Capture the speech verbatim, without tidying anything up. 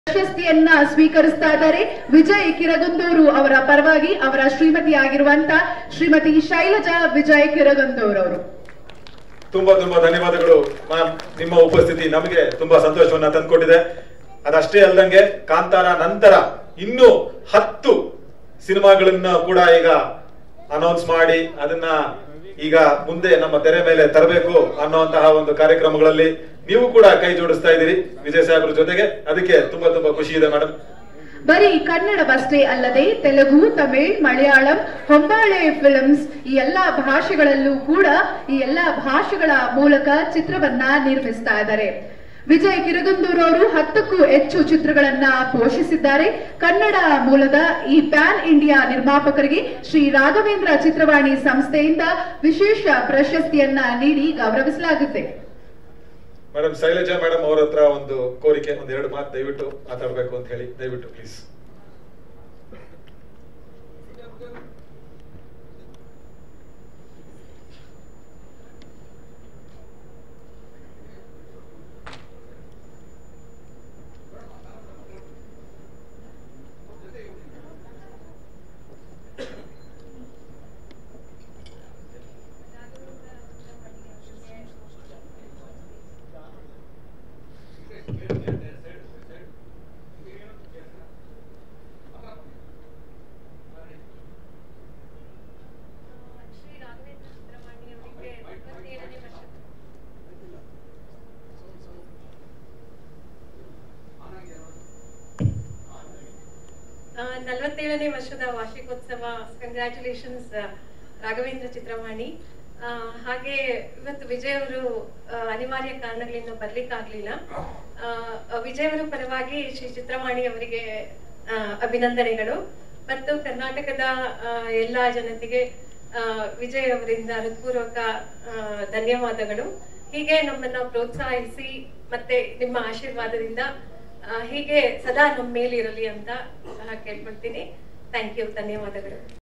ಪ್ರಶಸ್ತಿಯನ್ನ ಸ್ವೀಕರಿಸ್ತಾ ಇದ್ದಾರೆ. ವಿಜಯ್ ಕಿರಗುಂದೂರು ಅವರ ಪರವಾಗಿ ಅವರ ಶ್ರೀಮತಿಯಾಗಿರುವಂತ ಶ್ರೀಮತಿ ಶೈಲಜಾ ವಿಜಯ್ ಕಿರಗುಂದೂರು ಅವರು. ತುಂಬಾ ತುಂಬಾ ಧನ್ಯವಾದಗಳು ಮ್ಯಾಮ್. ನಿಮ್ಮ ಉಪಸ್ಥಿತಿ ನಮಗೆ ತುಂಬಾ ಸಂತೋಷವನ್ನ ತಂದ್ಕೊಟ್ಟಿದೆ. ಅದಷ್ಟೇ ಅಲ್ದಂಗೆ ಕಾಂತಾರ ನಂತರ ಇನ್ನೂ ಹತ್ತು ಸಿನಿಮಾಗಳನ್ನ ಕೂಡ ಈಗ ಅನೌನ್ಸ್ ಮಾಡಿ ಅದನ್ನ ಈಗ ಮುಂದೆ ನಮ್ಮ ತೆರೆ ಮೇಲೆ ತರಬೇಕು ಅನ್ನುವಂತಹ ಒಂದು ಕಾರ್ಯಕ್ರಮಗಳಲ್ಲಿ ನೀವು ಕೂಡ ಕೈ ಜೋಡಿಸ್ತಾ ಇದ್ದೀರಿ ವಿಜಯ್ ಸಾಹೇಬ್ರ ಜೊತೆಗೆ. ಅದಕ್ಕೆ ತುಂಬಾ ತುಂಬಾ ಖುಷಿ ಇದೆ ಮೇಡಮ್. ಬರೀ ಕನ್ನಡವಷ್ಟೇ ಅಲ್ಲದೆ ತೆಲುಗು, ತಮಿಳ್, ಮಲಯಾಳಂ, ಹೊಂಬಾಳೆ ಫಿಲ್ಮ್ಸ್ ಈ ಎಲ್ಲಾ ಭಾಷೆಗಳಲ್ಲೂ ಕೂಡ ಈ ಎಲ್ಲಾ ಭಾಷೆಗಳ ಮೂಲಕ ಚಿತ್ರವನ್ನ ನಿರ್ಮಿಸ್ತಾ ಇದ್ದಾರೆ. ವಿಜಯ್ ಕಿರಗುಂದೂರು ಅವರು ಹತ್ತಕ್ಕೂ ಹೆಚ್ಚು ಚಿತ್ರಗಳನ್ನ ಪೋಷಿಸಿದ್ದಾರೆ. ಕನ್ನಡ ಮೂಲದ ಈ ಪ್ಯಾನ್ ಇಂಡಿಯಾ ನಿರ್ಮಾಪಕರಿಗೆ ಶ್ರೀ ರಾಘವೇಂದ್ರ ಚಿತ್ರವಾಣಿ ಸಂಸ್ಥೆಯಿಂದ ವಿಶೇಷ ಪ್ರಶಸ್ತಿಯನ್ನ ನೀಡಿ ಗೌರವಿಸಲಾಗುತ್ತೆ. ಮೇಡಮ್ ಶೈಲಜಾ ಮೇಡಮ್ ಅವರ ಹತ್ರ ಒಂದು ಕೋರಿಕೆ, ಒಂದ್ ಎರಡು ಮಾತು ದಯವಿಟ್ಟು ಮಾತಾಡ್ಬೇಕು ಅಂತ ಹೇಳಿ, ದಯವಿಟ್ಟು ಪ್ಲೀಸ್. ನಲವತ್ತೇಳನೇ ವರ್ಷದ ವಾರ್ಷಿಕೋತ್ಸವ. ಕಂಗ್ರ್ಯಾಚುಲೇಷನ್ಸ್ ರಾಘವೇಂದ್ರ ಚಿತ್ರವಾಣಿ. ಹಾಗೆ ಇವತ್ತು ವಿಜಯ್ ಅವರು ಅನಿವಾರ್ಯ ಕಾರಣಗಳಿಂದ ಬರ್ಲಿಕ್ಕಾಗ್ಲಿಲ್ಲ. ವಿಜಯ್ ಅವರ ಪರವಾಗಿ ಶ್ರೀ ಚಿತ್ರವಾಣಿ ಅವರಿಗೆ ಅಭಿನಂದನೆಗಳು ಮತ್ತು ಕರ್ನಾಟಕದ ಎಲ್ಲಾ ಜನತೆಗೆ ವಿಜಯ್ ಅವರಿಂದ ಹೃತ್ಪೂರ್ವಕ ಧನ್ಯವಾದಗಳು. ಹೀಗೆ ನಮ್ಮನ್ನ ಪ್ರೋತ್ಸಾಹಿಸಿ ಮತ್ತೆ ನಿಮ್ಮ ಆಶೀರ್ವಾದದಿಂದ ಹೀಗೆ ಸದಾ ನಮ್ಮ ಮೇಲಿರಲಿ ಅಂತ ಕೇಳ್ಕೊಳ್ತೀನಿ. ಥ್ಯಾಂಕ್ ಯು, ಧನ್ಯವಾದಗಳು.